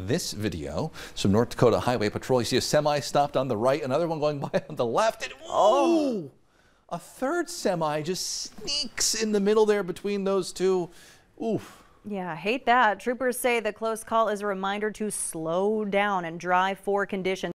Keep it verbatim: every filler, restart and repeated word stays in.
this video. Some North Dakota Highway Patrol. You see a semi stopped on the right, another one going by on the left. And, oh, a third semi just sneaks in the middle there between those two. Oof. Yeah, I hate that. Troopers say the close call is a reminder to slow down and drive for conditions.